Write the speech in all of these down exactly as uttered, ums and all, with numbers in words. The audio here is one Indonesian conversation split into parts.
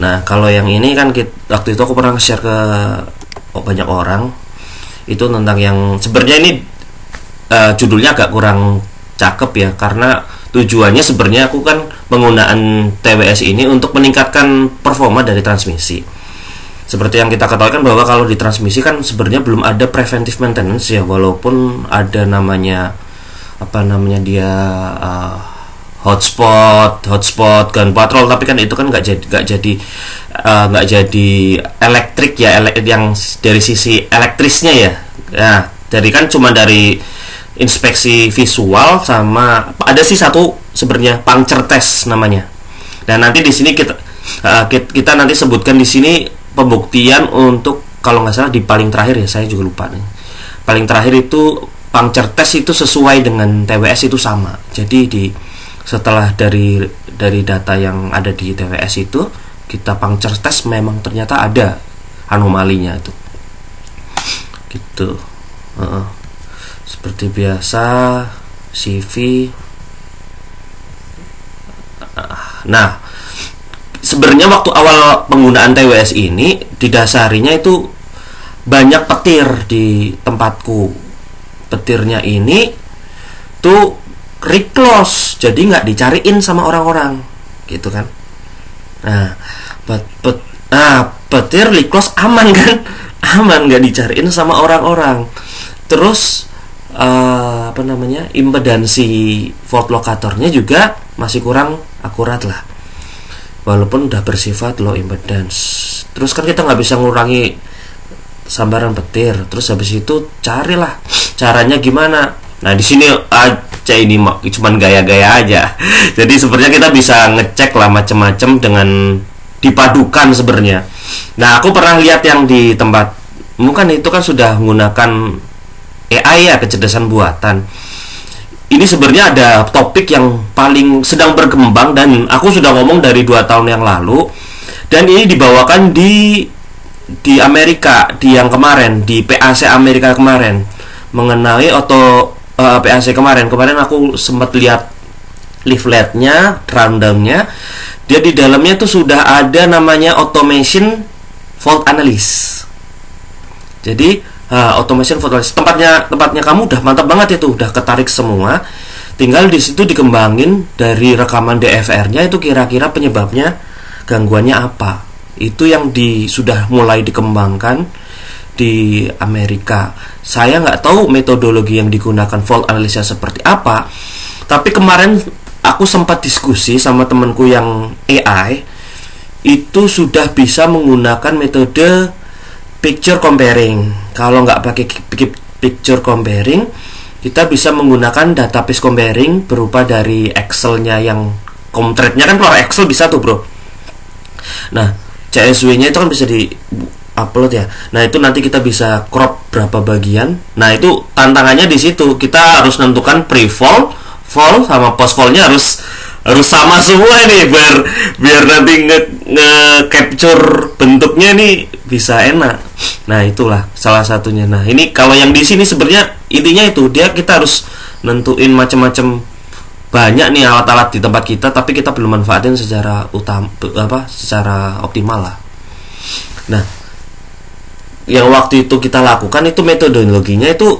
Nah, kalau yang ini kan kita, waktu itu aku pernah share ke banyak orang itu tentang yang sebenarnya ini uh, judulnya agak kurang cakep ya, karena tujuannya sebenarnya aku kan penggunaan T W S ini untuk meningkatkan performa dari transmisi. Seperti yang kita ketahui kan bahwa kalau di transmisi kan sebenarnya belum ada preventive maintenance ya, walaupun ada namanya apa namanya dia uh, hotspot, hotspot gun patrol, tapi kan itu kan nggak jadi nggak jadi nggak uh, jadi elektrik ya, ele yang dari sisi elektrisnya ya. Ya, dari kan cuma dari inspeksi visual sama ada sih satu sebenarnya puncture test namanya. Dan nanti di sini kita uh, kita nanti sebutkan di sini pembuktian untuk kalau nggak salah di paling terakhir ya, saya juga lupa nih. Paling terakhir itu puncture test itu sesuai dengan T W S itu sama. Jadi di setelah dari dari data yang ada di T W S itu kita puncture test memang ternyata ada anomalinya itu gitu. uh, seperti biasa C V. Nah, sebenarnya waktu awal penggunaan T W S ini didasarinya itu banyak petir di tempatku. Petirnya ini tuh reclose, jadi nggak dicariin sama orang-orang gitu kan. Nah, pet, pet, nah petir reclose aman kan, aman, nggak dicariin sama orang-orang. Terus uh, apa namanya impedansi volt locatornya juga masih kurang akurat lah, walaupun udah bersifat low impedance. Terus kan kita nggak bisa ngurangi sambaran petir. Terus habis itu carilah caranya gimana. Nah, di sini aja ini cuman gaya-gaya aja. Jadi sebenarnya kita bisa ngecek lah macam-macam dengan dipadukan sebenarnya. Nah, aku pernah lihat yang di tempat mungkin itu kan sudah menggunakan A I ya, kecerdasan buatan. Ini sebenarnya ada topik yang paling sedang berkembang dan aku sudah ngomong dari dua tahun yang lalu. Dan ini dibawakan di di Amerika, di yang kemarin, di P A C Amerika kemarin, mengenai auto uh, P A C kemarin. Kemarin aku sempat lihat leafletnya, rundownnya. Dia di dalamnya tuh sudah ada namanya automation fault analysis. Jadi uh, automation fault analysis tempatnya tempatnya kamu udah mantap banget itu, udah ketarik semua. Tinggal di situ dikembangin dari rekaman D F R-nya itu kira-kira penyebabnya gangguannya apa. Itu yang di sudah mulai dikembangkan di Amerika. Saya nggak tahu metodologi yang digunakan fault analysis seperti apa, tapi kemarin aku sempat diskusi sama temanku yang A I, itu sudah bisa menggunakan metode picture comparing. Kalau nggak pakai picture comparing, kita bisa menggunakan database comparing berupa dari Excel-nya yang Comtrade-nya kan keluar Excel bisa tuh bro. Nah, C S W-nya itu kan bisa di upload ya. Nah, itu nanti kita bisa crop berapa bagian. Nah, itu tantangannya di situ. Kita harus menentukan pre-fall, fall sama post-fall-nya harus harus sama semua nih biar biar nanti nge, nge capture bentuknya nih bisa enak. Nah, itulah salah satunya. Nah, ini kalau yang di sini sebenarnya intinya itu dia kita harus nentuin macam-macam banyak nih alat-alat di tempat kita, tapi kita belum manfaatin secara utama apa secara optimal lah. Nah, yang waktu itu kita lakukan itu metodologinya itu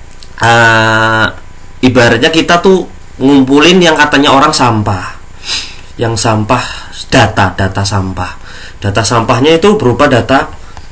uh, ibaratnya kita tuh ngumpulin yang katanya orang sampah, yang sampah data data sampah data sampahnya itu berupa data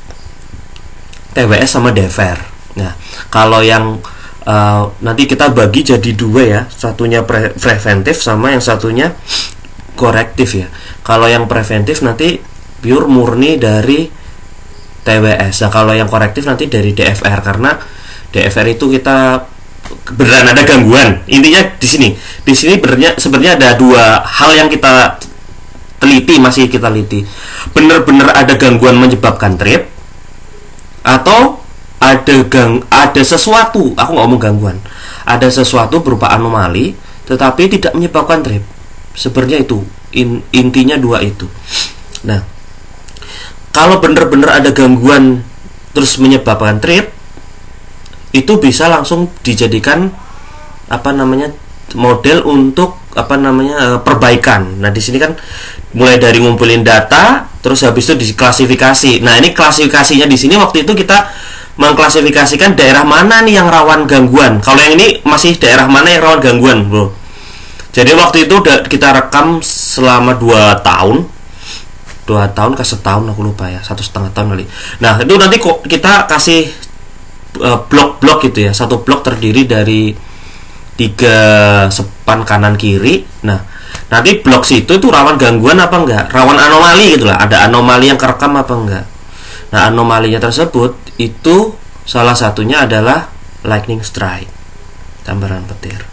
T W S sama D F R. Nah, kalau yang uh, nanti kita bagi jadi dua ya, satunya pre preventif sama yang satunya korektif ya. Kalau yang preventif nanti pure murni dari T W S. Nah, kalau yang korektif nanti dari D F R, karena D F R itu kita beneran ada gangguan. Intinya di sini, di sini benernya sebenarnya ada dua hal yang kita teliti, masih kita teliti. Bener-bener ada gangguan menyebabkan trip, atau ada gang, ada sesuatu. Aku nggak ngomong gangguan. Ada sesuatu berupa anomali, tetapi tidak menyebabkan trip. Sebenarnya itu in, intinya dua itu. Nah, kalau bener-bener ada gangguan terus menyebabkan trip, itu bisa langsung dijadikan apa namanya model untuk apa namanya perbaikan. Nah, di sini kan mulai dari ngumpulin data, Terus habis itu diklasifikasi. Nah, ini klasifikasinya di sini waktu itu kita mengklasifikasikan daerah mana nih yang rawan gangguan. Kalau yang ini masih daerah mana yang rawan gangguan, bro. Jadi waktu itu kita rekam selama dua tahun, dua tahun ke setahun aku lupa ya, satu setengah tahun kali. Nah, itu nanti kok kita kasih uh, blok-blok gitu ya. Satu blok terdiri dari tiga sepan kanan kiri. Nah, nanti blok situ itu rawan gangguan apa enggak, rawan anomali gitu lah. Ada anomali yang kerekam apa enggak. Nah, anomalinya tersebut itu salah satunya adalah lightning strike, sambaran petir.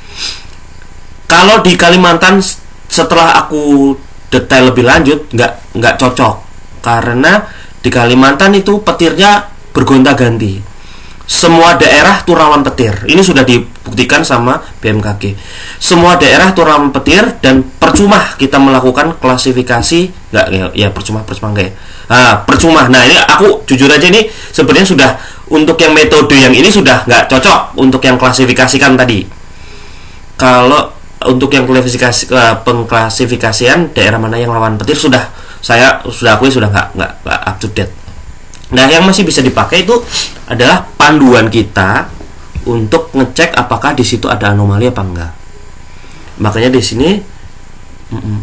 Kalau di Kalimantan setelah aku detail lebih lanjut nggak nggak cocok, karena di Kalimantan itu petirnya bergonta-ganti. Semua daerah tuh rawan petir. Ini sudah dibuktikan sama B M K G. Semua daerah tuh rawan petir dan percuma kita melakukan klasifikasi, nggak ya, ya percuma percuma enggak ya. Nah, percuma. Nah, ini aku jujur aja ini sebenarnya sudah untuk yang metode yang ini sudah nggak cocok untuk yang klasifikasikan tadi. Kalau untuk yang klasifikasi pengklasifikasian daerah mana yang rawan petir sudah saya sudah akui sudah nggak nggak up to date. Nah, yang masih bisa dipakai itu adalah panduan kita untuk ngecek apakah di situ ada anomali apa enggak. Makanya di sini mm -mm,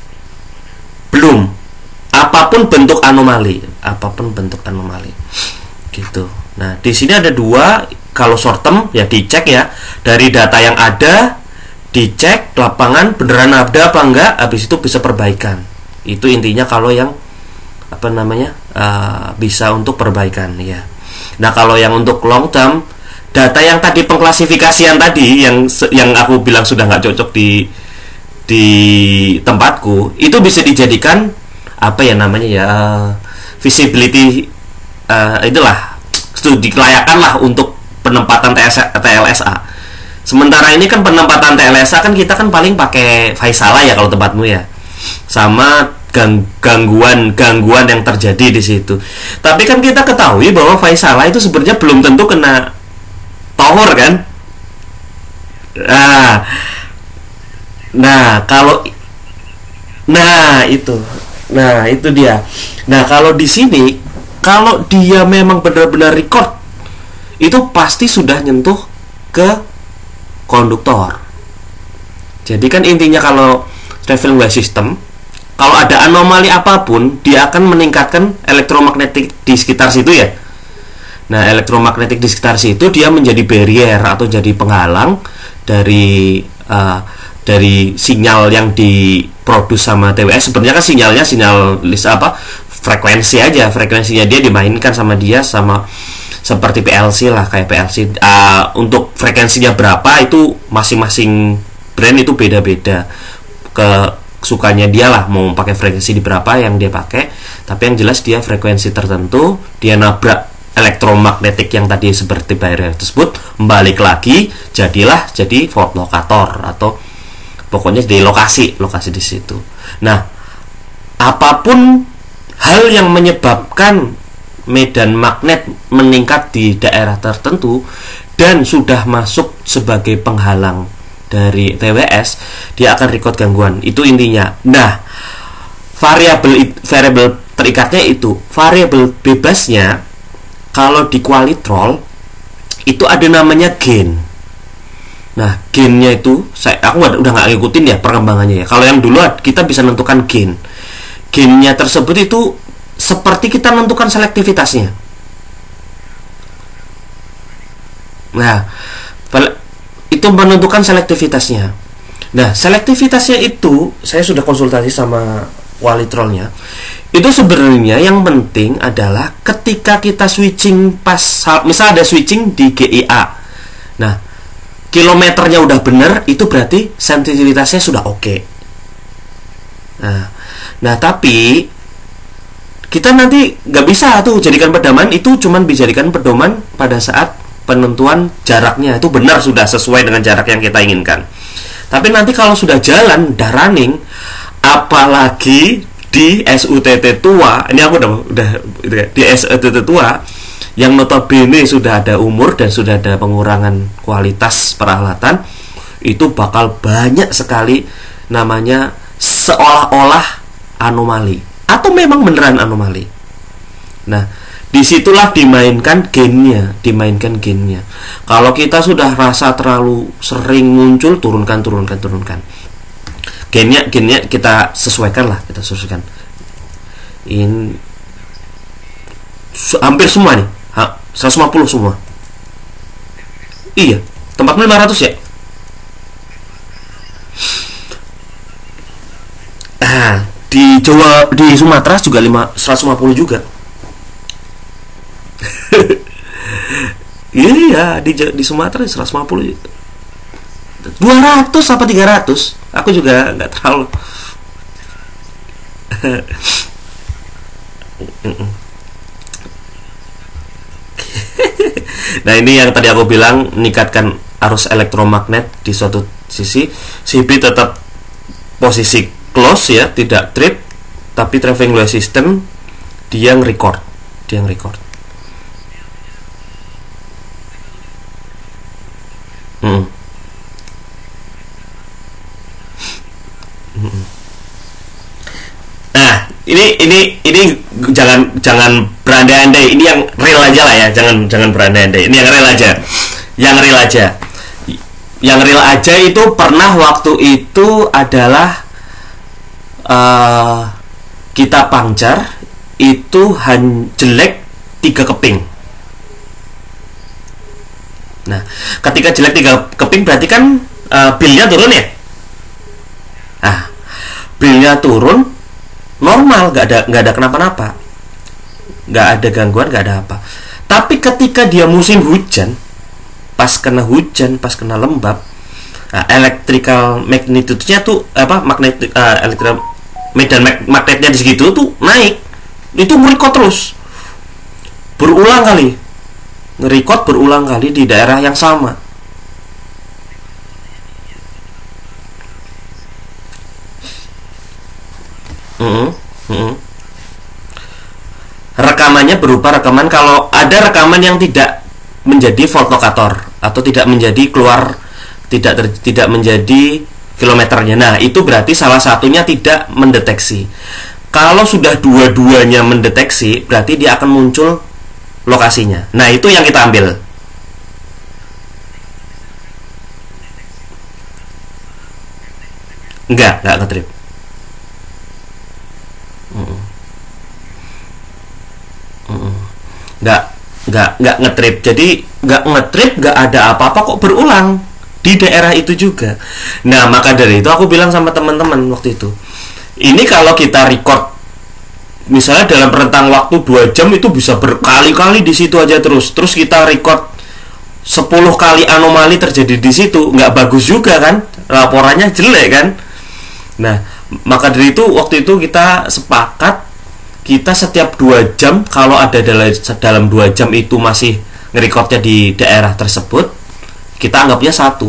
belum. Apapun bentuk anomali, apapun bentuk anomali, gitu. Nah, di sini ada dua. Kalau short term ya dicek ya dari data yang ada, dicek lapangan beneran ada apa enggak. Habis itu bisa perbaikan. Itu intinya kalau yang apa namanya uh, bisa untuk perbaikan ya. Nah, kalau yang untuk long term, data yang tadi pengklasifikasian tadi yang yang aku bilang sudah nggak cocok di di tempatku, itu bisa dijadikan apa ya namanya ya visibility uh, itulah studi kelayakan lah untuk penempatan T L S A. Sementara ini kan penempatan T L S A kan kita kan paling pakai Faisala ya kalau tempatmu ya, sama gang, gangguan gangguan yang terjadi di situ. Tapi kan kita ketahui bahwa Faisala itu sebenarnya belum tentu kena tower kan. Nah, nah kalau nah itu Nah, itu dia. Nah, kalau di sini, kalau dia memang benar-benar record, itu pasti sudah nyentuh ke konduktor. Jadi kan intinya kalau traveling wave system, kalau ada anomali apapun, dia akan meningkatkan elektromagnetik di sekitar situ ya. Nah, elektromagnetik di sekitar situ dia menjadi barrier atau jadi penghalang dari uh, dari sinyal yang diproduksi sama T W S. Sebenarnya kan sinyalnya sinyal list apa frekuensi aja, frekuensinya dia dimainkan sama dia sama seperti P L C lah, kayak P L C. Uh, untuk frekuensinya berapa itu masing-masing brand itu beda-beda, ke sukanya dia lah mau pakai frekuensi di berapa yang dia pakai. Tapi yang jelas dia frekuensi tertentu, dia nabrak elektromagnetik yang tadi seperti barrier tersebut, balik lagi jadilah jadi fault locator atau pokoknya di lokasi lokasi di situ. Nah, apapun hal yang menyebabkan medan magnet meningkat di daerah tertentu dan sudah masuk sebagai penghalang dari T W S, dia akan record gangguan. Itu intinya. Nah, variabel variabel terikatnya itu, variabel bebasnya kalau di Qualitrol itu ada namanya gain. Nah, gainnya itu saya aku udah nggak ngikutin ya perkembangannya ya. Kalau yang dulu kita bisa menentukan gain. Gainnya tersebut itu seperti kita menentukan selektivitasnya. Nah, itu menentukan selektivitasnya. Nah, selektivitasnya itu saya sudah konsultasi sama Qualitrolnya. Itu sebenarnya yang penting adalah ketika kita switching pas, misal ada switching di G I A. Nah, kilometernya udah bener, itu berarti sensitivitasnya sudah oke. Okay. Nah, nah tapi kita nanti nggak bisa tuh jadikan pedoman, itu cuman bisa dijadikan pedoman pada saat penentuan jaraknya itu benar sudah sesuai dengan jarak yang kita inginkan. Tapi nanti kalau sudah jalan, udah running, apalagi di S U T T tua, ini aku udah udah di S U T T tua yang notabene sudah ada umur dan sudah ada pengurangan kualitas peralatan, itu bakal banyak sekali namanya seolah-olah anomali. atau memang beneran anomali. Nah, disitulah dimainkan gennya, dimainkan gennya. Kalau kita sudah rasa terlalu sering muncul, turunkan, turunkan, turunkan. Gennya, gennya kita sesuaikan lah, kita sesuaikan. Ini hampir semua nih, seratus lima puluh semua. Iya, tempatmu lima ratus ya? Ah, di Jawa, di Sumatera juga lima, seratus lima puluh juga. Iya, di di Sumatera seratus lima puluh. dua ratus apa tiga ratus? Aku juga nggak terlalu. Nah, ini yang tadi aku bilang, meningkatkan arus elektromagnet di suatu sisi. C B tetap posisi close ya, tidak trip, tapi traveling wave system dia nge-record, dia nge-record. Hmm. Hmm. Nah, ini ini ini jangan jangan berandai-andai, ini yang real aja lah ya, jangan jangan berandai-andai, ini yang real aja, yang real aja, yang real aja itu pernah waktu itu adalah uh, kita pangcar itu hanya jelek tiga keping. Nah, ketika jelek tiga keping berarti kan uh, bilnya turun ya. Nah, bilnya turun normal, nggak ada nggak ada kenapa-napa, nggak ada gangguan, nggak ada apa. Tapi ketika dia musim hujan, pas kena hujan, pas kena lembab, nah, electrical magnitude-nya tuh apa, magnetic uh, electrical medan mag magnetnya di segitu tuh naik, itu merekod terus, berulang kali, ngerekod berulang kali di daerah yang sama. Mm-hmm. Mm-hmm. Rekamannya berupa rekaman, kalau ada rekaman yang tidak menjadi voltlokator atau tidak menjadi keluar, tidak ter, tidak menjadi kilometernya. Nah, itu berarti salah satunya tidak mendeteksi. Kalau sudah dua-duanya mendeteksi, berarti dia akan muncul lokasinya. Nah, itu yang kita ambil. Enggak, enggak ngetrip. Nggak nggak nggak ngetrip. Jadi nggak ngetrip, nggak ada apa-apa kok berulang di daerah itu juga. Nah, maka dari itu aku bilang sama teman-teman waktu itu, ini kalau kita record misalnya dalam rentang waktu dua jam itu bisa berkali-kali di situ aja terus. Terus kita record sepuluh kali anomali terjadi di situ, nggak bagus juga kan? Laporannya jelek kan? Nah, maka dari itu waktu itu kita sepakat, kita setiap dua jam, kalau ada dalam, dalam dua jam itu masih ngerekodnya di daerah tersebut, kita anggapnya satu.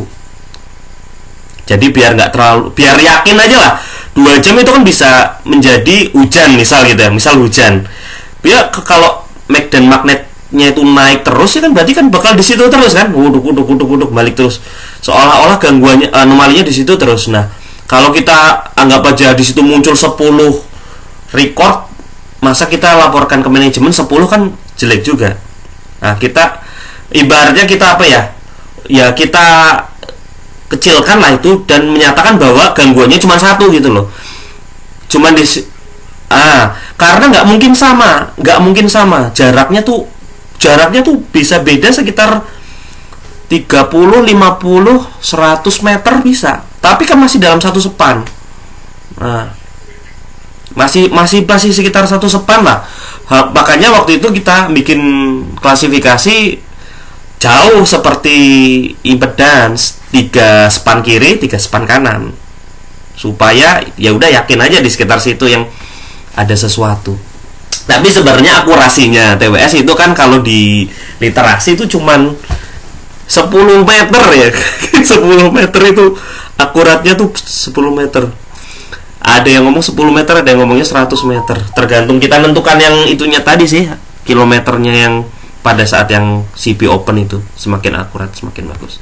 Jadi biar nggak terlalu, biar yakin aja lah, dua jam itu kan bisa menjadi hujan misal gitu ya, misal hujan. Biar kalau mag dan magnetnya itu naik terus ya kan, berarti kan bakal di situ terus kan, uduk uduk uduk uduk balik terus, seolah-olah gangguannya, anomalinya di situ terus. Nah, kalau kita anggap aja di situ muncul sepuluh record, masa kita laporkan ke manajemen sepuluh kan jelek juga. Nah, kita ibaratnya kita apa ya, ya kita kecilkan lah itu dan menyatakan bahwa gangguannya cuma satu gitu loh, cuman di ah karena nggak mungkin sama, nggak mungkin sama jaraknya tuh, jaraknya tuh bisa beda sekitar tiga puluh, lima puluh, seratus meter bisa, tapi kan masih dalam satu sepan. Nah, masih masih masih sekitar satu sepan lah. Ha, makanya waktu itu kita bikin klasifikasi jauh seperti impedance, tiga span kiri, tiga span kanan, supaya ya udah yakin aja di sekitar situ yang ada sesuatu. Tapi sebenarnya akurasinya T W S itu kan kalau di literasi itu cuman sepuluh meter ya. sepuluh meter itu akuratnya tuh sepuluh meter. Ada yang ngomong sepuluh meter, ada yang ngomongnya seratus meter. Tergantung kita menentukan yang itunya tadi sih, kilometernya yang pada saat yang C P open itu. Semakin akurat, semakin bagus.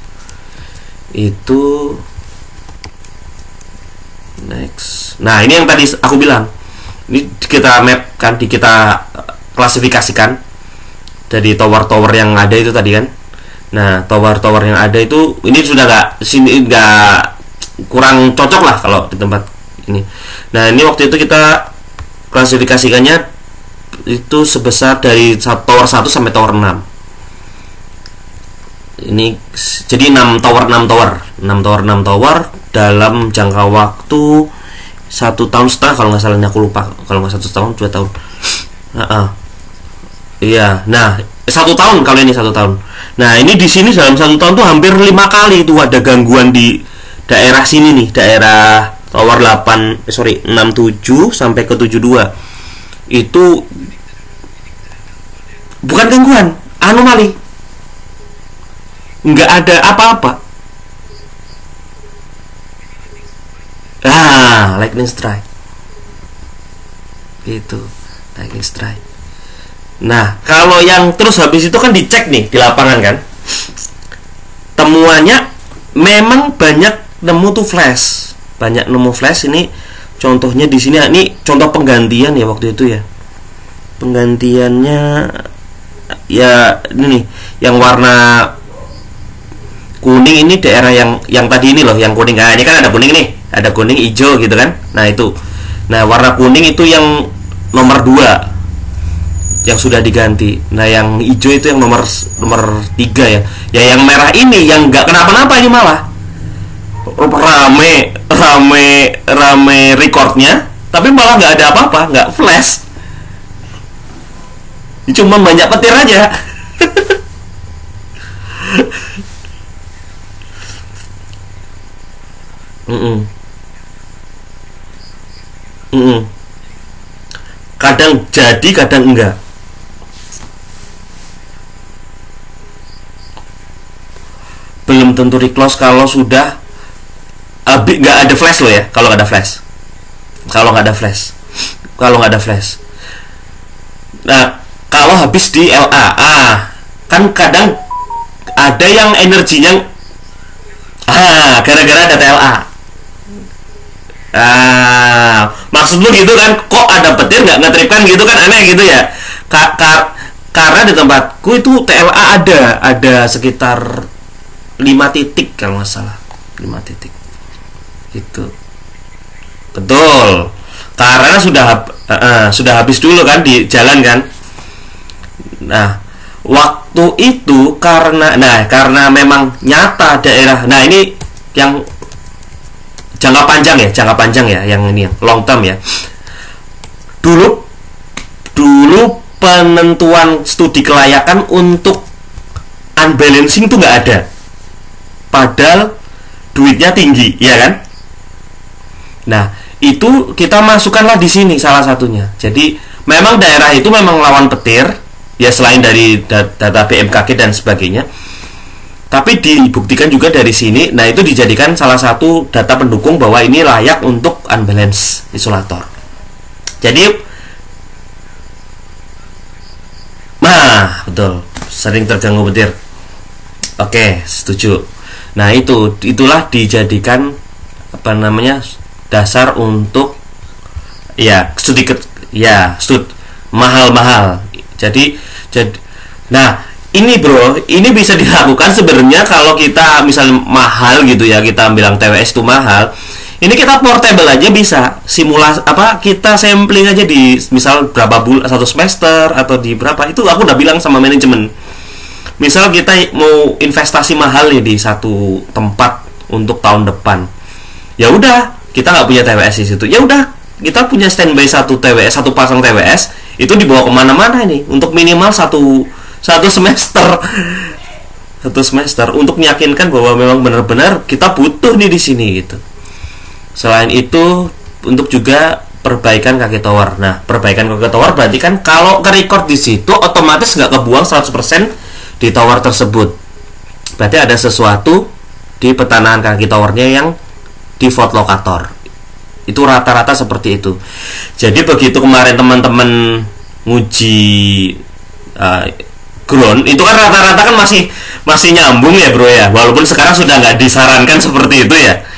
Itu next. Nah, ini yang tadi aku bilang, Ini kita map kan, di kita klasifikasikan dari tower-tower yang ada itu tadi kan. Nah, tower-tower yang ada itu ini sudah nggak, sini nggak, kurang cocok lah kalau di tempat ini. Nah, ini waktu itu kita klasifikasikannya itu sebesar dari tower satu sampai tower enam. Ini jadi enam tower, enam tower, enam tower, enam tower dalam jangka waktu satu tahun setengah kalau nggak salah, aku lupa, kalau nggak satu tahun, dua tahun. Uh-uh. Iya, nah satu tahun kalau ini satu tahun. Nah ini di sini dalam satu tahun tuh hampir lima kali itu ada gangguan di daerah sini nih, daerah tower delapan, eh, sorry enam tujuh sampai ke tujuh dua. Itu bukan gangguan, anomali, nggak ada apa-apa. Ah, lightning strike. Itu lightning strike. Nah, kalau yang terus habis itu kan dicek nih di lapangan kan. Temuannya memang banyak nemu tuh flash. Banyak nemu flash ini. Contohnya di sini, ini contoh penggantian ya waktu itu ya. Penggantiannya ya ini nih, yang warna kuning ini daerah yang yang tadi ini loh, yang kuning. Nah, ini kan ada kuning nih, ada kuning, hijau gitu kan. Nah, itu. Nah, warna kuning itu yang nomor dua yang sudah diganti. Nah, yang hijau itu yang nomor nomor tiga ya. Ya, yang merah ini yang nggak kenapa-napa, ini malah rame rame rame recordnya, tapi malah nggak ada apa-apa, nggak flash. Cuma banyak petir aja. Mm-mm. Mm-mm. Kadang jadi, kadang enggak. Belum tentu reclose kalau sudah habis, nggak ada flash loh ya. Kalau nggak ada flash, kalau nggak ada flash, kalau nggak ada flash. Nah, kalau habis di L A, ah, kan kadang ada yang energinya, ah, gara-gara ada T L A. Ah, maksud lu gitu kan? Kok ada petir nggak ngetripkan gitu kan, aneh gitu ya? Ka ka karena di tempatku itu T L A ada, ada sekitar lima titik kalau nggak salah, lima titik. Itu betul. Karena sudah uh, uh, sudah habis dulu kan di jalan kan. Nah, waktu itu karena nah karena memang nyata daerah. Nah, ini yang jangka panjang ya, jangka panjang ya, yang ini long term ya. Dulu dulu penentuan studi kelayakan untuk unbalancing tuh nggak ada. Padahal duitnya tinggi, ya kan? Nah, itu kita masukkanlah di sini salah satunya. Jadi memang daerah itu memang lawan petir, ya selain dari data B M K G dan sebagainya. Tapi dibuktikan juga dari sini. Nah, itu dijadikan salah satu data pendukung bahwa ini layak untuk unbalance isolator. Jadi, nah betul, sering terganggu petir. Oke, setuju. Nah, itu itulah dijadikan apa namanya dasar untuk ya studi ke, ya stud mahal-mahal. Jadi jadi nah ini bro, ini bisa dilakukan sebenarnya kalau kita misalnya mahal gitu ya, kita bilang T W S itu mahal. Ini kita portable aja bisa, simulasi apa, kita sampling aja di misal berapa bulan, satu semester atau di berapa, itu aku udah bilang sama manajemen. Misal kita mau investasi mahal ya di satu tempat untuk tahun depan, ya udah kita nggak punya T W S di situ, ya udah kita punya standby satu T W S, satu pasang T W S itu dibawa kemana-mana ini untuk minimal satu satu semester, satu semester untuk meyakinkan bahwa memang benar-benar kita butuh nih di sini gitu. Selain itu untuk juga perbaikan kaki tower. Nah, perbaikan kaki tower berarti kan kalau ke record di situ otomatis nggak kebuang seratus persen di tower tersebut. Berarti ada sesuatu di petanahan kaki towernya yang default lokator. Itu rata-rata seperti itu. Jadi begitu kemarin teman-teman nguji uh, ground, itu kan rata-rata kan masih masih nyambung ya bro ya. Walaupun sekarang sudah nggak disarankan seperti itu ya.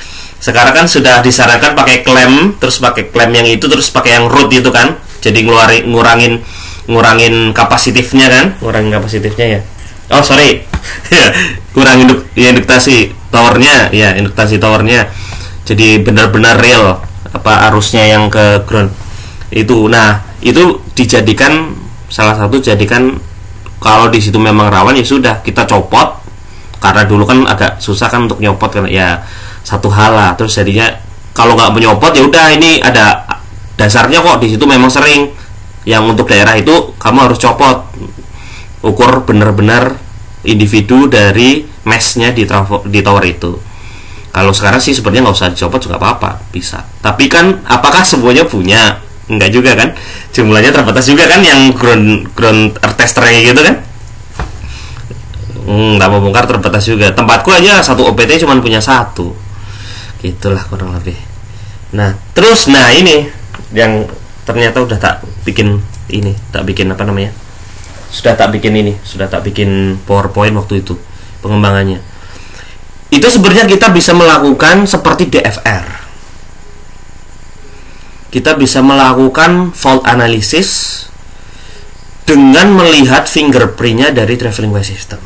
Sekarang kan sudah disarankan pakai klem, terus pakai klem yang itu, terus pakai yang root itu kan. Jadi ngeluarin, ngurangin ngurangin kapasitifnya kan, ngurangin kapasitifnya ya. Oh sorry, kurang induk, ya, induktasi towernya, ya induktasi towernya. Jadi benar-benar real apa arusnya yang ke ground itu. Nah itu dijadikan salah satu jadikan kalau di situ memang rawan ya sudah kita copot, karena dulu kan agak susah kan untuk nyopot kan ya satu hal lah. Terus jadinya kalau nggak menyopot ya udah ini ada dasarnya kok di situ memang sering yang untuk daerah itu kamu harus copot, ukur benar-benar individu dari meshnya di, di tower itu. Kalau sekarang sih sebenarnya nggak usah dicopot juga apa-apa, bisa. Tapi kan apakah semuanya punya? Enggak juga kan, jumlahnya terbatas juga kan yang ground ground earth tester kayak gitu kan. Hmm, nggak mau bongkar terbatas juga. Tempatku aja satu O P T cuma punya satu, gitulah kurang lebih. Nah terus nah ini yang ternyata udah tak bikin ini, tak bikin apa namanya, sudah tak bikin ini, sudah tak bikin PowerPoint waktu itu pengembangannya. Itu sebenarnya kita bisa melakukan seperti D F R. Kita bisa melakukan fault analysis dengan melihat fingerprintnya dari traveling wave system.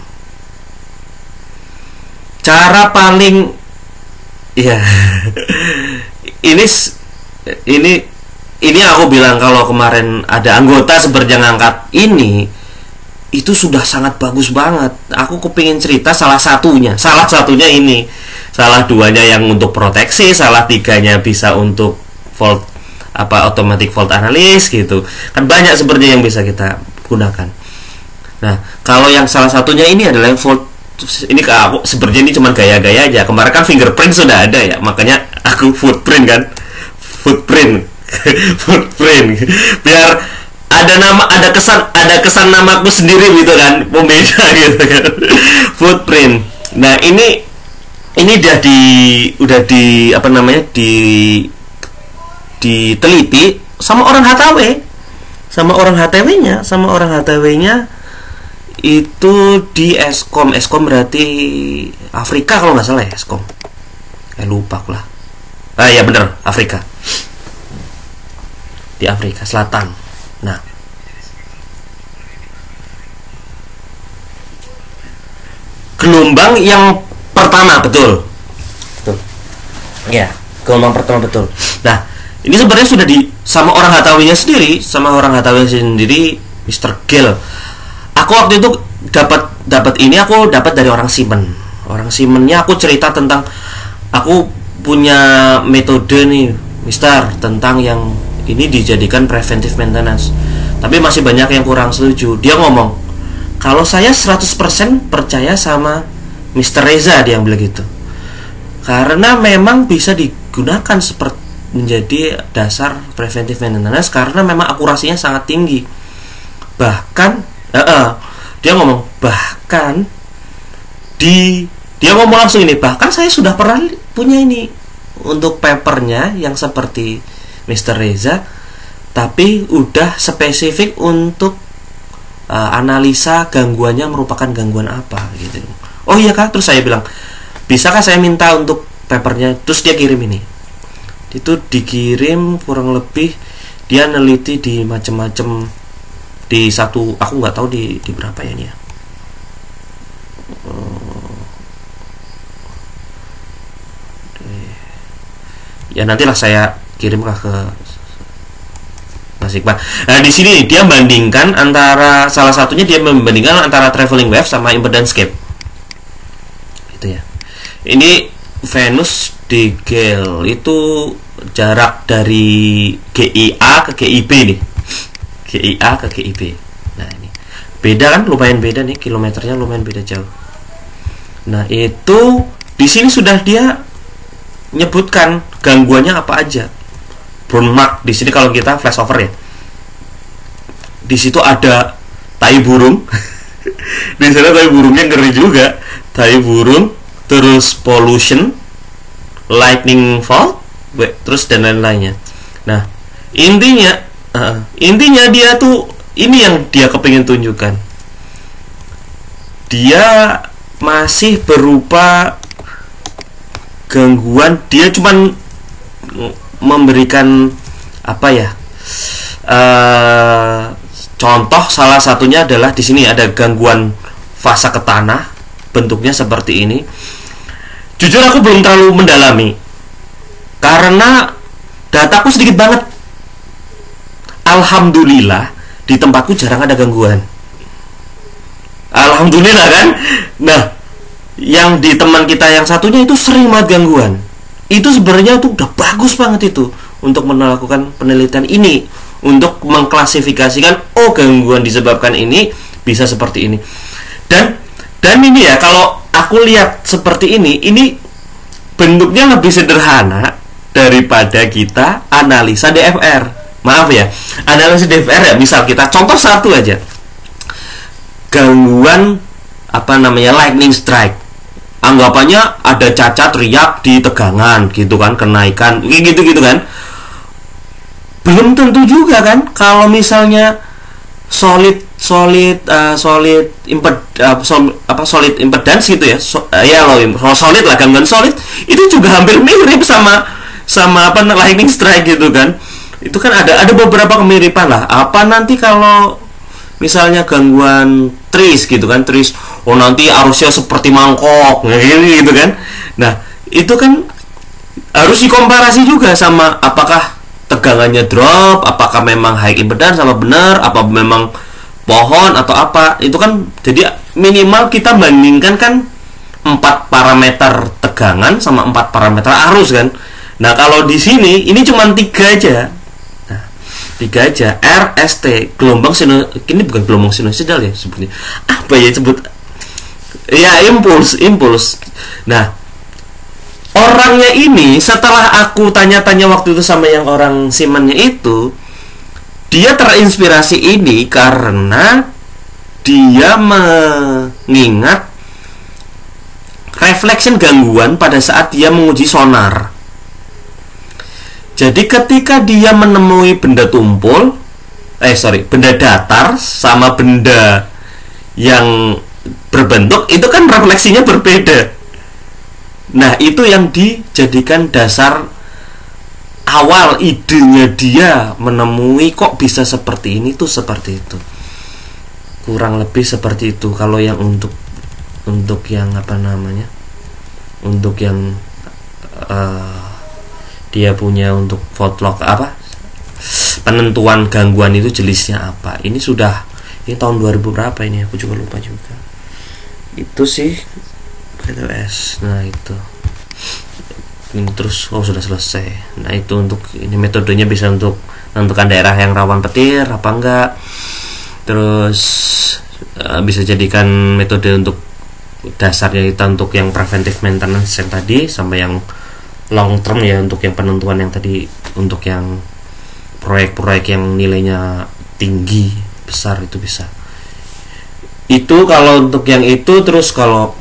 Cara paling ya ini ini ini aku bilang kalau kemarin ada anggota sebenarnya ngangkat ini, itu sudah sangat bagus banget. Aku kepingin cerita salah satunya, salah satunya ini, salah duanya yang untuk proteksi, salah tiganya bisa untuk fault apa automatic fault analysis gitu. Kan banyak sebenarnya yang bisa kita gunakan. Nah, kalau yang salah satunya ini adalah yang fault ini ke aku sebenarnya ini cuma gaya-gaya aja. Kemarin kan fingerprint sudah ada ya, makanya aku footprint kan, footprint. footprint biar ada nama, ada kesan, ada kesan namaku sendiri gitu kan, pembeda gitu kan. Footprint. Nah ini ini udah di udah di apa namanya di diteliti sama orang H T W, sama orang H T W-nya, sama orang H T W-nya itu di Eskom. Eskom berarti Afrika kalau nggak salah ya, Eskom. Eh lupa aku lah. Ah ya bener, Afrika. Di Afrika Selatan. Nah, gelombang yang pertama betul, betul, ya gelombang pertama betul. Nah, ini sebenarnya sudah di sama orang H T W-nya sendiri, sama orang H T W sendiri, mister Gil. Aku waktu itu dapat dapat ini aku dapat dari orang Siemens. Orang Siemens-nya aku cerita tentang aku punya metode nih, mister, tentang yang ini dijadikan preventive maintenance. Tapi masih banyak yang kurang setuju. Dia ngomong, kalau saya seratus persen percaya sama mister Reza, dia bilang gitu. Karena memang bisa digunakan seperti menjadi dasar preventive maintenance karena memang akurasinya sangat tinggi. Bahkan uh -uh, dia ngomong bahkan di dia ngomong langsung ini, bahkan saya sudah pernah punya ini untuk papernya yang seperti mister Reza, tapi udah spesifik untuk uh, analisa gangguannya merupakan gangguan apa gitu. Oh iya kak, terus saya bilang, bisakah saya minta untuk papernya? Terus dia kirim ini. Itu dikirim kurang lebih dia neliti di macam-macam di satu, aku nggak tahu di di berapa ya ini ya. Ya nantilah saya kirimkah ke Mas Iqbal. Nah di sini dia bandingkan antara, salah satunya dia membandingkan antara traveling wave sama impedance gap. Itu ya. Ini Venus D G L itu jarak dari G I A ke G I B nih. G I A ke G I B. Nah ini beda kan, lumayan beda nih, kilometernya lumayan beda jauh. Nah itu di sini sudah dia nyebutkan gangguannya apa aja. Brown mark di sini kalau kita flash over ya. Di situ ada tai burung. Di sana tai burungnya ngeri juga. Tai burung, terus pollution, lightning fault, terus dan lain-lainnya. Nah, intinya uh, intinya dia tuh ini yang dia kepingin tunjukkan. Dia masih berupa gangguan, dia cuman memberikan apa ya, uh, contoh salah satunya adalah di sini ada gangguan fasa ke tanah, bentuknya seperti ini. Jujur aku belum terlalu mendalami karena dataku sedikit banget. Alhamdulillah di tempatku jarang ada gangguan. Alhamdulillah kan. Nah, yang di teman kita yang satunya itu sering banget gangguan. Itu sebenarnya tuh udah bagus banget itu untuk melakukan penelitian ini, untuk mengklasifikasikan oh gangguan disebabkan ini bisa seperti ini. Dan dan ini ya, kalau aku lihat seperti ini, ini bentuknya lebih sederhana daripada kita analisa D F R. Maaf ya, analisa D F R ya, misal kita contoh satu aja. Gangguan apa namanya, lightning strike. Anggapannya ada cacat riak di tegangan gitu kan, kenaikan gitu-gitu kan. Belum tentu juga kan kalau misalnya solid solid uh, solid imped uh, sol, apa solid impedance gitu ya. So, uh, ya loh, solid lah, gangguan solid itu juga hampir mirip sama sama apa lightning strike gitu kan. Itu kan ada ada beberapa kemiripan lah. Apa nanti kalau misalnya gangguan tris gitu kan, tris oh nanti arusnya seperti mangkok gitu kan. Nah, itu kan harus dikomparasi juga sama apakah tegangannya drop, apakah memang high impedance sama benar, apa memang pohon atau apa. Itu kan jadi minimal kita bandingkan kan empat parameter tegangan sama empat parameter arus kan. Nah, kalau di sini ini cuma tiga aja. Tiga aja, R S T, gelombang sinu, ini bukan gelombang sinusoidal ya sebutnya, apa ya sebut, ya impuls, impuls. Nah, orangnya ini setelah aku tanya-tanya waktu itu sama yang orang Siemens-nya itu, dia terinspirasi ini karena dia mengingat reflection gangguan pada saat dia menguji sonar. Jadi ketika dia menemui benda tumpul, eh sorry, benda datar sama benda yang berbentuk, itu kan refleksinya berbeda. Nah, itu yang dijadikan dasar awal idenya dia menemui kok bisa seperti ini tuh seperti itu. Kurang lebih seperti itu kalau yang untuk untuk yang apa namanya? Untuk yang uh, dia punya untuk fault log apa penentuan gangguan itu jenisnya apa. Ini sudah, ini tahun dua ribu berapa ini, aku juga lupa juga. Itu sih K T W S. Nah itu ini terus, oh sudah selesai. Nah itu untuk ini metodenya bisa untuk menentukan daerah yang rawan petir apa enggak. Terus uh, bisa jadikan metode untuk dasarnya kita untuk yang preventive maintenance yang tadi, sama yang long term ya untuk yang penentuan yang tadi, untuk yang proyek-proyek yang nilainya tinggi besar itu bisa. Itu kalau untuk yang itu. Terus kalau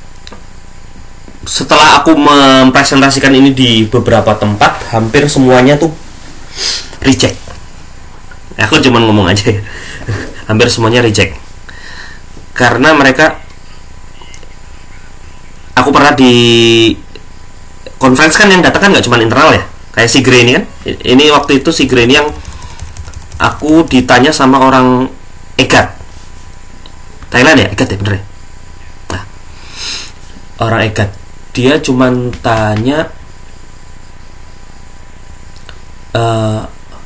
setelah aku mempresentasikan ini di beberapa tempat, hampir semuanya tuh reject. Aku cuma ngomong aja ya. Hampir semuanya reject karena mereka, aku pernah di conference kan yang datang kan nggak cuma internal ya, kayak si Gray ini kan. Ini waktu itu si Gray ini yang aku ditanya sama orang E G A T Thailand ya, E G A T ya bener ya. Nah, orang E G A T dia cuma tanya uh,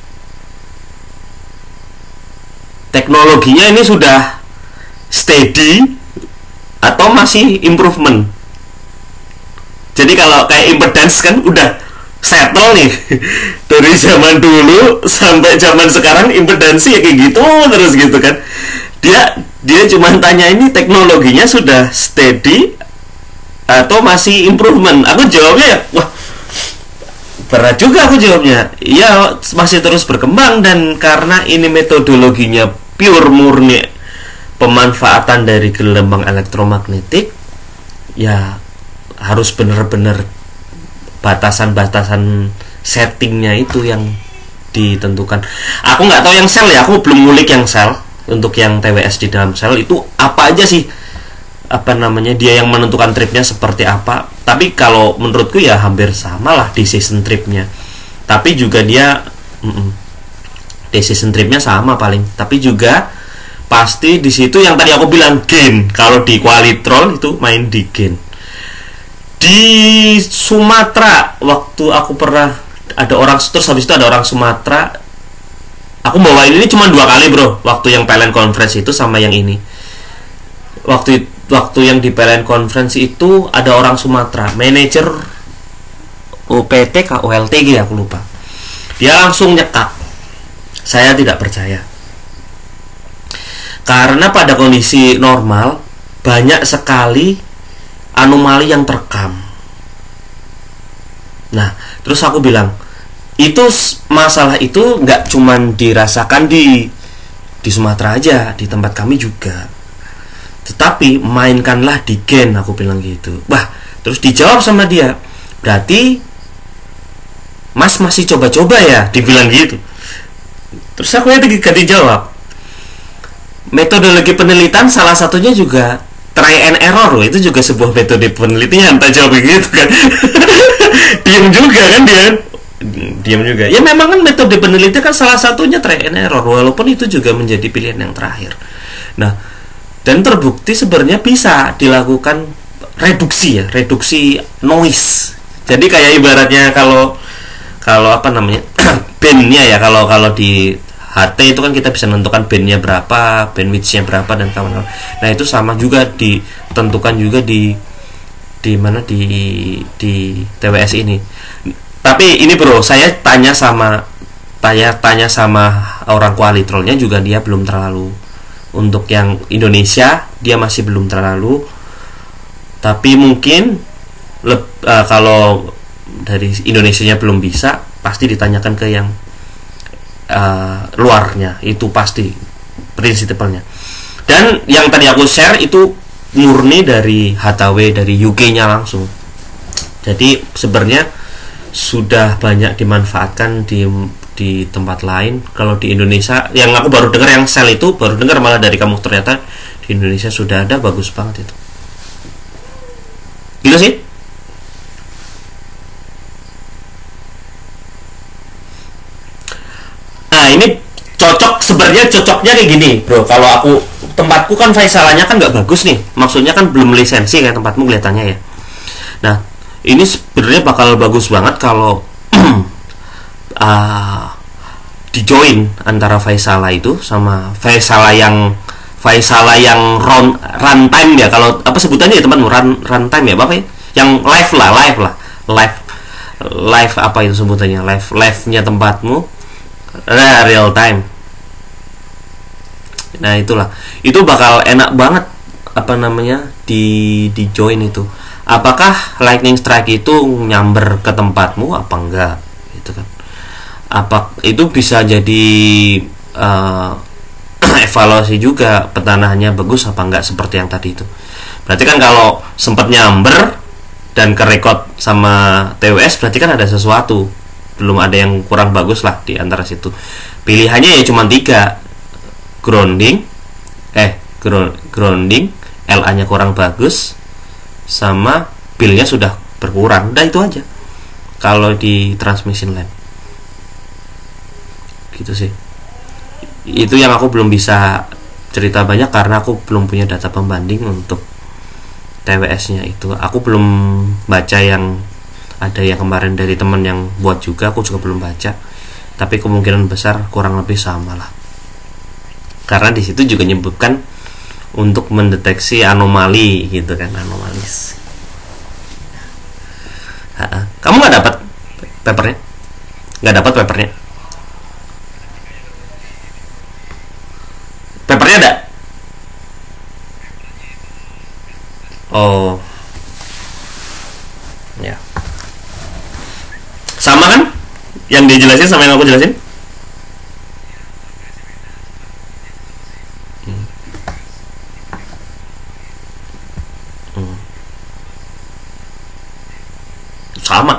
teknologinya ini sudah steady atau masih improvement. Jadi kalau kayak impedance kan udah settle nih dari zaman dulu sampai zaman sekarang, impedance ya kayak gitu terus gitu kan. Dia dia cuma tanya ini teknologinya sudah steady atau masih improvement. Aku jawabnya ya, wah berat juga aku jawabnya. Iya, masih terus berkembang, dan karena ini metodologinya pure murni pemanfaatan dari gelombang elektromagnetik, ya harus benar-benar batasan-batasan settingnya itu yang ditentukan. Aku nggak tahu yang sel ya, aku belum ngulik yang sel. Untuk yang T W S di dalam sel itu apa aja sih apa namanya, dia yang menentukan tripnya seperti apa. Tapi kalau menurutku ya hampir sama lah decision tripnya. Tapi juga dia mm -mm, decision tripnya sama paling. Tapi juga pasti di situ yang tadi aku bilang gain. Kalau di Qualitrol itu main di gain. Di Sumatera waktu aku pernah ada orang, terus habis itu ada orang Sumatera. Aku bawain ini cuma dua kali bro. Waktu yang P L N Conference itu sama yang ini. Waktu waktu yang di P L N Conference itu ada orang Sumatera, manajer O P T K O L T G aku lupa. Dia langsung nyekak. Saya tidak percaya. Karena pada kondisi normal banyak sekali anomali yang terekam. Nah, terus aku bilang, itu masalah itu nggak cuman dirasakan di di Sumatera aja, di tempat kami juga. Tetapi mainkanlah di gen, aku bilang gitu. Wah, terus dijawab sama dia, berarti Mas masih coba-coba ya, dibilang gitu. Terus aku itu ganti jawab, metodologi penelitian salah satunya juga try and error loh. Itu juga sebuah metode penelitian. Tak jawab gitu kan. Diam juga kan dia. Diam juga. Ya memang kan metode penelitian kan salah satunya try and error, walaupun itu juga menjadi pilihan yang terakhir. Nah, dan terbukti sebenarnya bisa dilakukan reduksi ya, reduksi noise. Jadi kayak ibaratnya kalau kalau apa namanya bandnya ya, kalau kalau di H T itu kan kita bisa menentukan bandnya berapa, bandwidthnya berapa dan kawan-kawan. Nah itu sama juga ditentukan juga di di mana di di T W S ini. Tapi ini bro, saya tanya sama tanya tanya sama orang Qualitrolnya juga, dia belum terlalu, untuk yang Indonesia dia masih belum terlalu. Tapi mungkin leb, uh, kalau dari Indonesianya belum bisa, pasti ditanyakan ke yang uh, luarnya, itu pasti prinsipalnya. Dan yang tadi aku share itu murni dari H T W, dari U K-nya langsung. Jadi sebenarnya sudah banyak dimanfaatkan di di tempat lain. Kalau di Indonesia, yang aku baru dengar yang sel itu baru dengar malah dari kamu, ternyata di Indonesia sudah ada, bagus banget itu. Gitu sih. Nah ini cocok, sebenarnya cocoknya kayak gini bro. Kalau aku, tempatku kan faisalannya kan nggak bagus nih, maksudnya kan belum lisensi kayak tempatmu kelihatannya ya. Nah ini sebenarnya bakal bagus banget kalau uh, dijoin antara Faisala itu sama Faisala yang Faisala yang run, runtime ya, kalau apa sebutannya ya teman, run runtime ya apa ya, yang live lah, live lah, live live apa itu sebutannya, live live nya tempatmu, nah, real time. Nah itulah, itu bakal enak banget apa namanya di di join itu. Apakah lightning strike itu nyamber ke tempatmu apa enggak gitu kan? Apa itu bisa jadi uh, evaluasi juga, petanahannya bagus apa enggak, seperti yang tadi itu. Berarti kan kalau sempat nyamber dan kerekod sama T W S, berarti kan ada sesuatu, belum ada yang kurang bagus lah di antara situ. Pilihannya ya cuma tiga, grounding, eh grounding, L A nya kurang bagus, sama billnya sudah berkurang. Udah itu aja kalau di transmission line gitu sih. Itu yang aku belum bisa cerita banyak karena aku belum punya data pembanding untuk T W S nya itu. Aku belum baca yang ada yang kemarin dari teman yang buat juga, aku juga belum baca, tapi kemungkinan besar kurang lebih sama lah, karena di situ juga nyebutkan untuk mendeteksi anomali gitu kan, anomalis. Ha-ha. Kamu nggak dapat papernya? Nggak dapat papernya? Papernya ada? Oh, ya. Sama kan? Yang dia jelasin sama yang aku jelasin? Sama.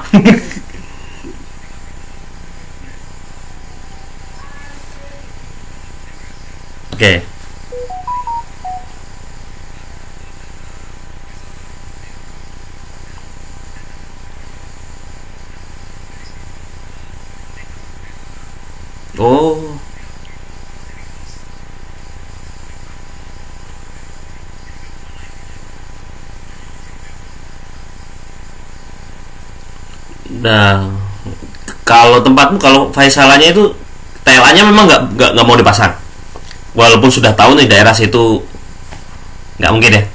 Oke. Okay. Nah, kalau tempatmu, kalau Faisalannya itu T L A-nya memang nggak nggak nggak mau dipasang, walaupun sudah tahu nih daerah situ nggak mungkin ya.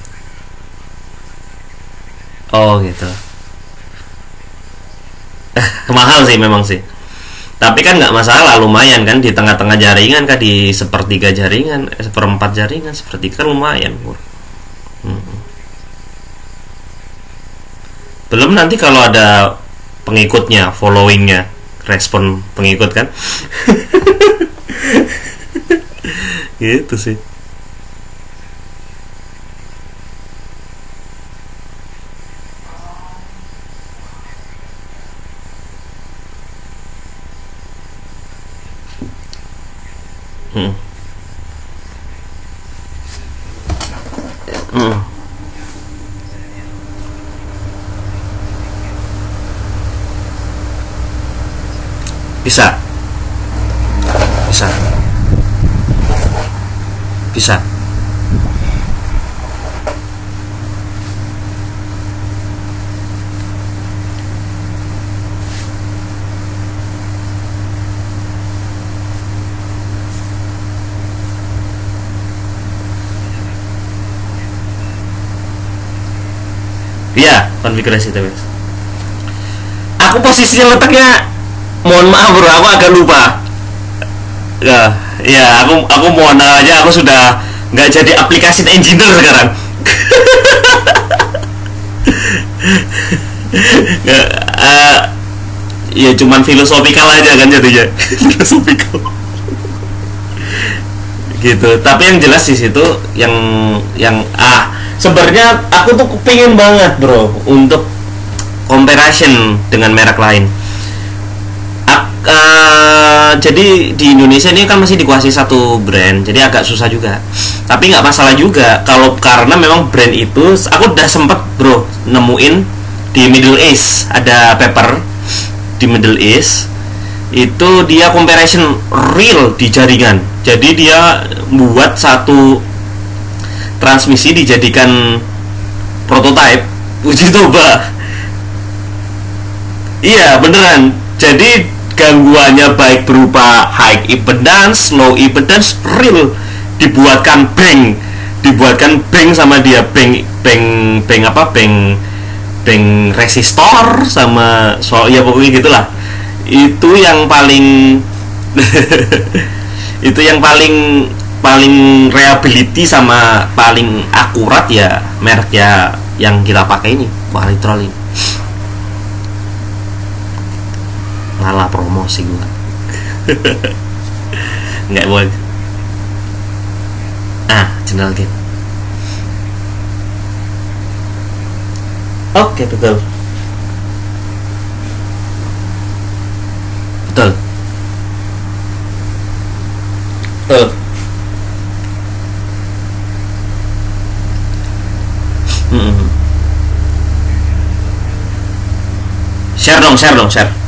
Oh gitu. Mahal sih memang sih. Tapi kan nggak masalah, lumayan kan di tengah-tengah jaringan kan, di sepertiga jaringan, eh, seperempat jaringan, sepertiga kan lumayan. Hmm. Belum nanti kalau ada pengikutnya, followingnya, respon pengikut kan. Gitu sih. Hmm. Hmm. Bisa, bisa, bisa. Iya, konfigurasi T W S. Aku posisinya letaknya, mohon maaf bro, aku agak lupa. Ya, ya aku aku mohon aja, aku sudah nggak jadi aplikasi engineer sekarang. Nggak, eh, ya cuman filosofikal aja kan jadinya. Filosofikal. Gitu. Tapi yang jelas di situ yang yang ah sebenarnya aku tuh kepingin banget bro untuk comparison dengan merek lain. Ak- eh, jadi di Indonesia ini kan masih dikuasai satu brand, jadi agak susah juga. Tapi nggak masalah juga kalau, karena memang brand itu aku udah sempet bro nemuin di Middle East, ada paper di Middle East itu dia comparison real di jaringan. Jadi dia buat satu transmisi dijadikan prototype uji coba. Iya beneran. Jadi gangguannya baik berupa high impedance, low impedance, real. Dibuatkan bank, dibuatkan bank sama dia bank bank bank apa bank bank resistor sama soal ya pokoknya gitulah. Itu yang paling itu yang paling paling reliability sama paling akurat ya merek ya yang kita pakai ini, Valitrol ini. Ngalah promosi gua. Nggak boleh. Ah, channel game. Oke, betul. Betul. Betul. Hmm. Share dong, share dong, share.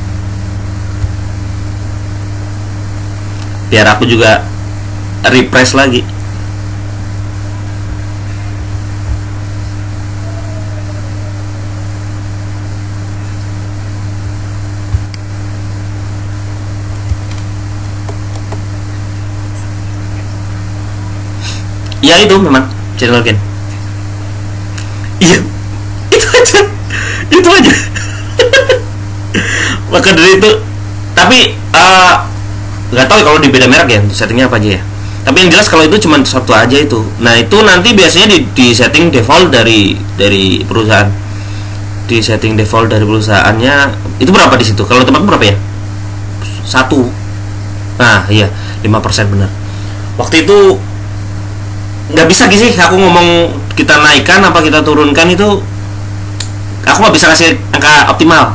Biar aku juga refresh lagi. Ya itu memang channel game. Iya, itu aja, itu aja. Maka dari itu, tapi uh, nggak tahu kalau di beda merek ya untuk settingnya apa aja ya. Tapi yang jelas kalau itu cuma satu aja itu. Nah itu nanti biasanya di, di setting default dari dari perusahaan. Di setting default dari perusahaannya itu berapa di situ? Kalau tempat berapa ya? Satu. Nah iya, lima persen benar. Waktu itu nggak bisa sih aku ngomong kita naikkan apa kita turunkan itu, aku nggak bisa kasih angka optimal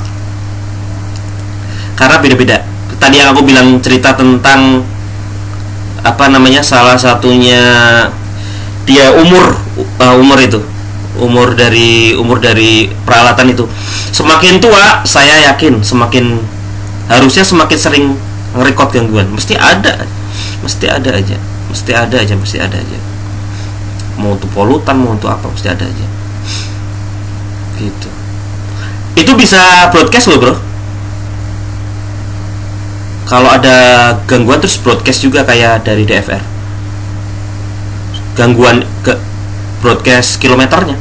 karena beda-beda. Tadi yang aku bilang cerita tentang apa namanya, salah satunya dia umur uh, umur itu umur dari umur dari peralatan itu semakin tua, saya yakin semakin harusnya semakin sering ngerekod gangguan. Mesti ada mesti ada aja mesti ada aja mesti ada aja mau untuk polutan mau untuk apa mesti ada aja gitu. Itu bisa broadcast loh bro. Kalau ada gangguan terus broadcast juga kayak dari D F R. Gangguan ke broadcast kilometernya.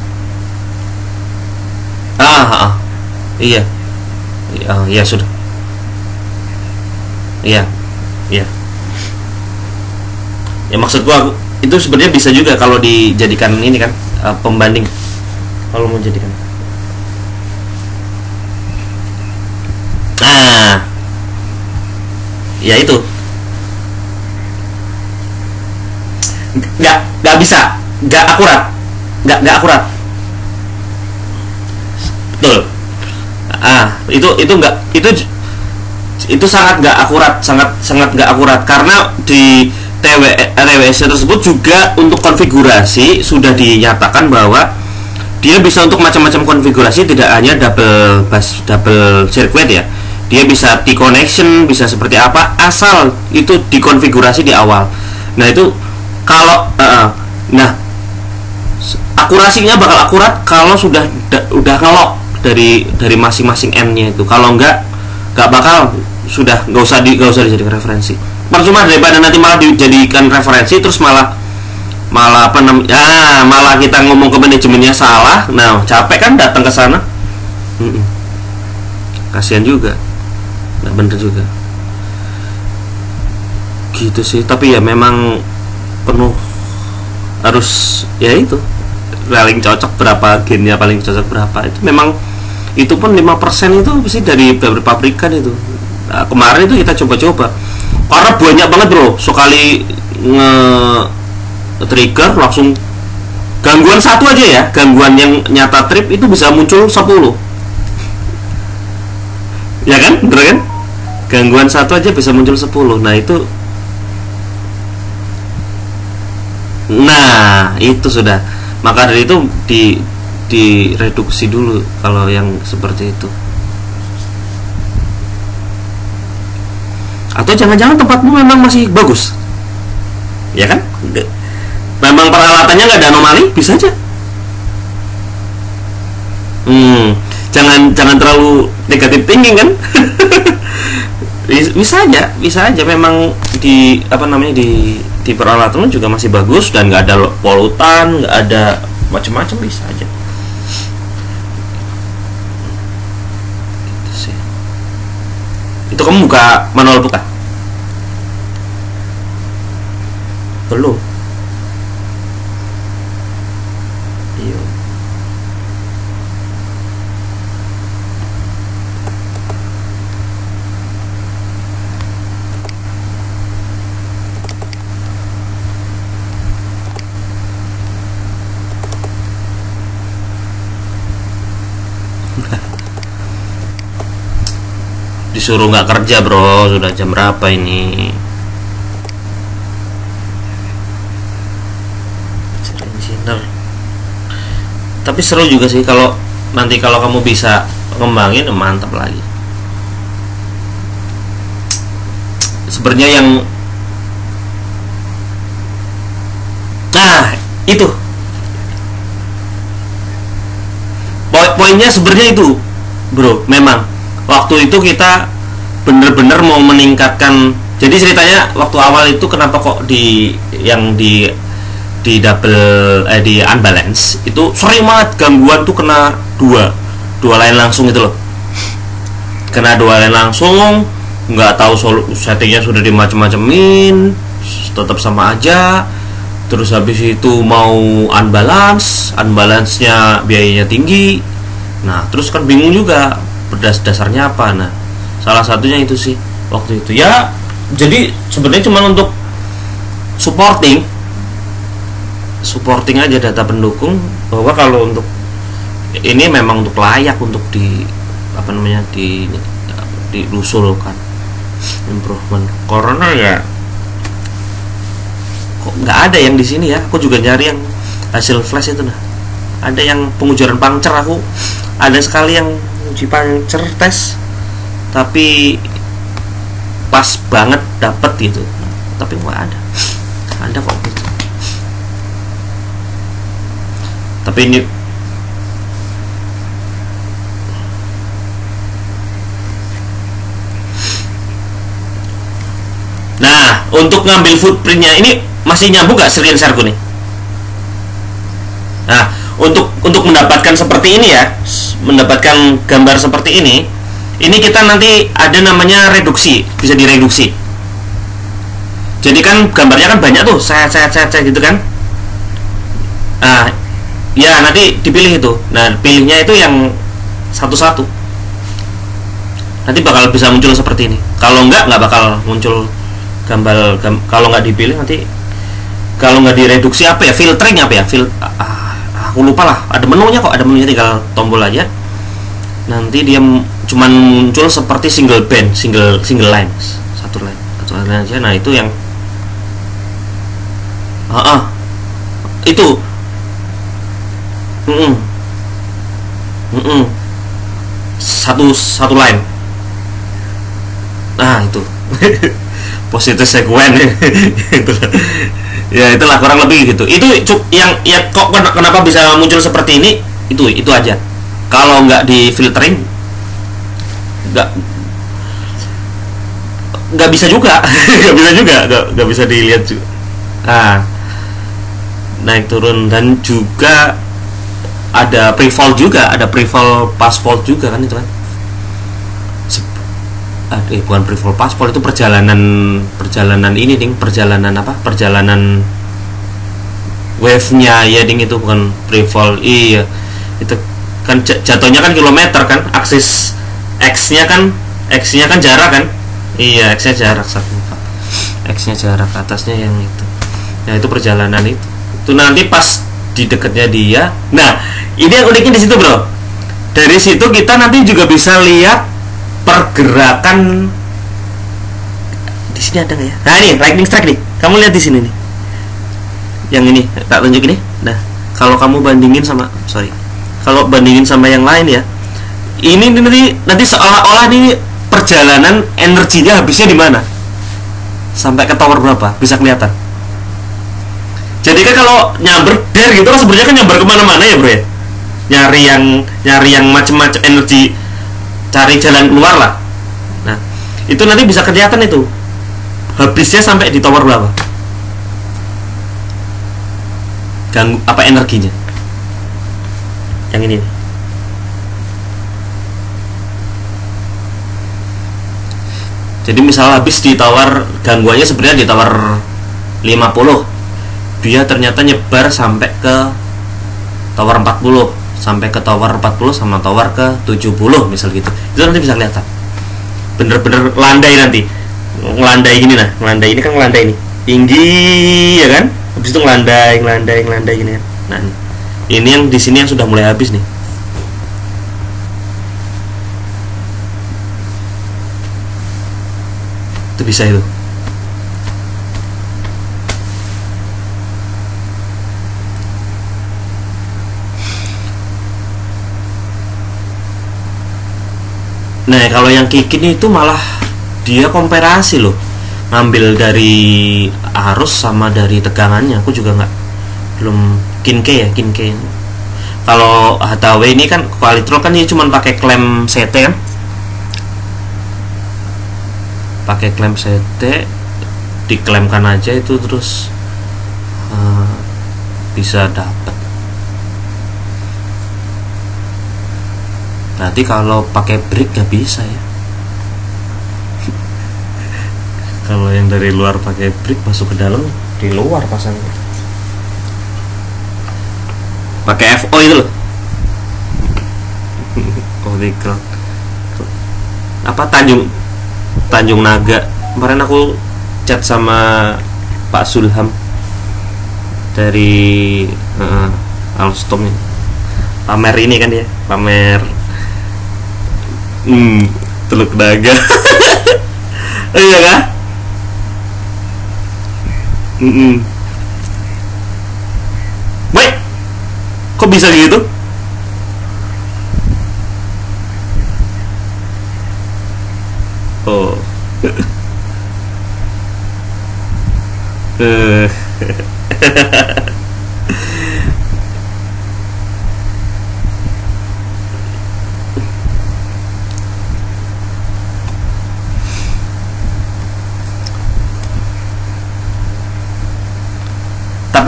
Ah, ah, ah. Iya. Ah, iya sudah. Iya. Iya. Ya maksud gua itu sebenarnya bisa juga kalau dijadikan ini kan uh, pembanding. Kalau mau jadikan. Nah, ya itu nggak nggak bisa, nggak akurat, nggak nggak akurat, betul. Ah, itu itu nggak itu itu sangat nggak akurat, sangat sangat nggak akurat karena di T W S tersebut juga untuk konfigurasi sudah dinyatakan bahwa dia bisa untuk macam-macam konfigurasi, tidak hanya double bus double circuit ya. Dia bisa T-connection, bisa seperti apa, asal itu dikonfigurasi di awal. Nah itu kalau uh, nah akurasinya bakal akurat kalau sudah da, udah ngelok dari dari masing-masing N-nya itu. Kalau enggak nggak bakal, sudah nggak usah di nggak usah dijadikan referensi. Percuma daripada nanti malah dijadikan referensi terus malah malah apa namanya ya, malah kita ngomong ke manajemennya salah. Nah capek kan datang ke sana. Mm-mm. Kasihan juga, nggak bener juga gitu sih. Tapi ya memang penuh harus ya itu paling cocok berapa gennya, paling cocok berapa itu memang itu pun lima persen itu sih dari beberapa pabrikan itu. Nah, kemarin itu kita coba-coba karena banyak banget bro, sekali nge trigger langsung gangguan satu aja ya, gangguan yang nyata trip itu bisa muncul sepuluh ya kan, bener kan, gangguan satu aja bisa muncul sepuluh. Nah itu nah itu sudah, maka dari itu di direduksi dulu kalau yang seperti itu. Atau jangan-jangan tempatmu memang masih bagus ya kan, memang peralatannya nggak ada anomali, bisa aja. Hmm, jangan jangan terlalu negatif thinking kan. Bisa aja, bisa aja memang di apa namanya di di peralatannya juga masih bagus dan nggak ada polutan, nggak ada macam-macam, bisa aja. Itu sih. Itu kamu buka manual buka? Belum. Iya. Disuruh nggak kerja bro, sudah jam berapa ini? Tapi seru juga sih kalau nanti kalau kamu bisa ngembangin, mantap lagi. Sebenarnya yang nah itu poin-poinnya sebenarnya itu bro. Memang waktu itu kita bener-bener mau meningkatkan. Jadi ceritanya waktu awal itu kenapa kok di yang di di double eh di unbalance itu sering banget gangguan tuh kena dua dua line langsung itu loh, kena dua line langsung, nggak tahu settingnya sudah dimacem-macemin tetap sama aja. Terus habis itu mau unbalance, unbalance nya biayanya tinggi. Nah terus kan bingung juga berdas dasarnya apa. Nah salah satunya itu sih waktu itu ya. Jadi sebenarnya cuma untuk supporting supporting aja data pendukung bahwa kalau untuk ini memang untuk layak untuk di apa namanya di diusulkan improvement. Corona ya kok nggak ada yang di sini ya. Aku juga nyari yang hasil flash itu. Nah ada yang pengujaran puncture, aku ada sekali yang uji puncture tes tapi pas banget dapet gitu, tapi nggak ada ada kok gitu. Tapi ini untuk ngambil footprintnya ini masih nyambung gak screen shareku nih? Nah, untuk untuk mendapatkan seperti ini ya, mendapatkan gambar seperti ini, ini kita nanti ada namanya reduksi, bisa direduksi. Jadi kan gambarnya kan banyak tuh, saya saya saya gitu kan. Nah, ya nanti dipilih itu. Nah, pilihnya itu yang satu-satu. Nanti bakal bisa muncul seperti ini. Kalau enggak, nggak bakal muncul gambar. Gam, kalau nggak dipilih nanti, kalau nggak direduksi apa ya, filtering apa ya, fil ah, aku lupa lah, ada menunya kok, ada menunya, tinggal tombol aja, nanti dia cuman muncul seperti single band, single single line, satu line, satu line aja. Nah itu yang ah, ah itu mm -mm. Mm -mm. satu satu line. Nah itu positif sekuen itu ya, itulah kurang lebih gitu. Itu yang ya kok kenapa bisa muncul seperti ini, itu itu aja. Kalau nggak di filtering nggak nggak bisa juga nggak bisa juga nggak nggak bisa dilihat juga. Nah, naik turun, dan juga ada pre-fold juga, ada pre-fold pass-fold juga kan itu kan. Eh, bukan pre-fold pass-fold, itu perjalanan perjalanan ini ding, perjalanan apa? Perjalanan wave-nya ya ding, itu bukan pre-fold. Iya. Itu kan jatuhnya kan kilometer kan, aksis X-nya kan X-nya kan jarak kan. Iya, X-nya jarak satu. X-nya jarak, atasnya yang itu. Nah, itu perjalanan itu. Itu nanti pas di dekatnya dia. Nah, ini yang uniknya di situ, Bro. Dari situ kita nanti juga bisa lihat pergerakan. Di sini ada nggak ya? Nah ini lightning strike nih, kamu lihat di sini nih. Yang ini tak tunjukin nih. Nah, kalau kamu bandingin sama, sorry, kalau bandingin sama yang lain ya, ini nanti nanti seolah-olah nih perjalanan energinya habisnya di mana? Sampai ke tower berapa? Bisa kelihatan. Jadi kan kalau nyamber der gitu kan sebenarnya kan nyamber kemana-mana ya, Bro ya. Nyari yang nyari yang macam-macam energi, cari jalan keluar lah. Nah, itu nanti bisa kelihatan itu habisnya sampai di tower berapa, ganggu apa energinya. Yang ini jadi misal habis di tower, gangguannya sebenarnya di tower lima puluh, dia ternyata nyebar sampai ke tower empat puluh, sampai ke tower empat puluh sama tower ke tujuh puluh misal gitu. Itu nanti bisa kelihatan bener-bener landai, nanti ngelandai gini. Nah, ngelandai ini kan ngelandai ini tinggi ya kan, habis itu ngelandai ngelandai ngelandai gini kan. Nah, ini yang di sini yang sudah mulai habis nih. Itu bisa itu. Nah, kalau yang Kikin itu malah dia komparasi loh, ngambil dari arus sama dari tegangannya. Aku juga nggak, belum Kinke ya, Kinke. Kalau H T W ini kan Qualitrol kan dia cuma pakai klem C T kan, pakai klem C T, diklemkan aja itu terus uh, bisa dapat. Berarti kalau pakai brick nggak bisa ya. Kalau yang dari luar pakai brick, masuk ke dalam di luar pasangnya. Pakai F O itu loh. Oh, di apa Tanjung Tanjung Naga. Kemarin aku chat sama Pak Sulham dari uh, Alstom ini. Pamer ini kan dia, pamer Hmm, Teluk Naga. Oh, iya kan? Mm -mm. Wait, kok bisa gitu? Oh. Eh.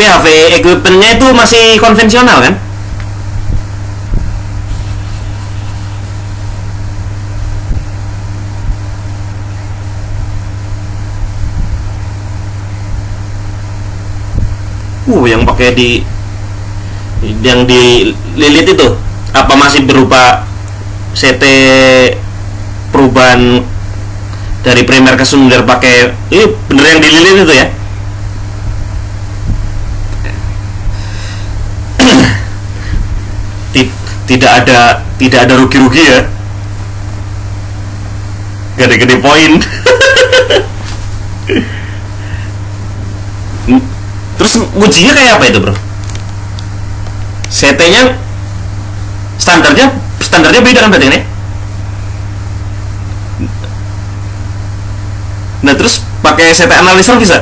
Tapi H V equipmentnya itu masih konvensional kan? Uh, yang pakai di yang dililit itu apa masih berupa C T perubahan dari primer ke sekunder pakai ini bener yang dililit itu ya? Tidak ada tidak ada rugi-rugi ya, gede-gede poin. Terus ujinya kayak apa itu bro? C T-nya standarnya standarnya beda kan berarti ini? Nah terus pakai C T analyzer bisa?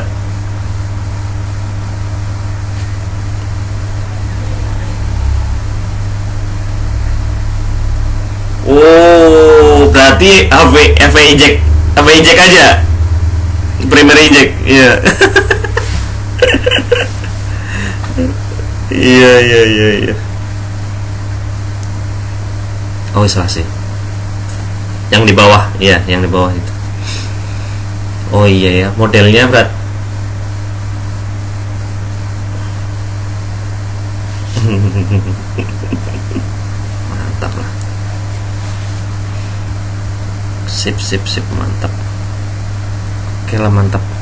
Oh berarti H V H V eject H V eject aja, primary eject, iya. Iya iya iya iya. Oh salah sih. Yang di bawah, iya yang di bawah itu. Oh iya ya, modelnya berat. Mantap lah. Sip sip sip mantap. Oke lah mantap.